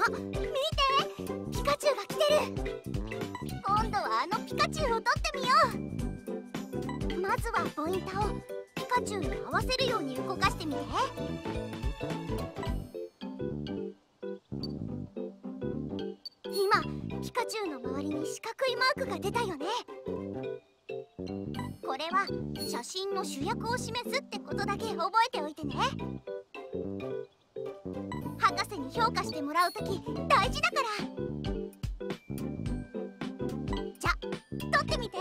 見て、ピカチュウが来てる。今度はあのピカチュウを撮ってみよう。まずはポインターをピカチュウに合わせるように動かしてみて。今ピカチュウの周りに四角いマークが出たよね。これは写真の主役を示すってことだけ覚えておいてね。博士に評価してもらうとき大事だから。じゃ、撮ってみて。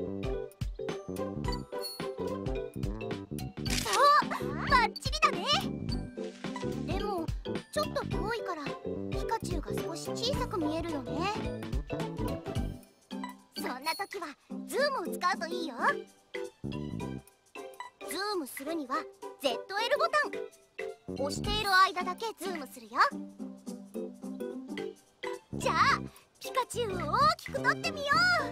そう、バッチリだね。でもちょっと遠いからピカチュウが少し小さく見えるよね。そんな時はズームを使うといいよ。ズームするには ZL ボタン押している間だけズームするよ。じゃあピカチュウを大きく撮ってみよう。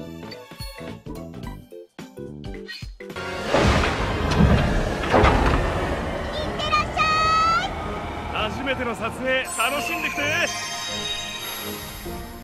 いってらっしゃい。 初めての撮影楽しんできて。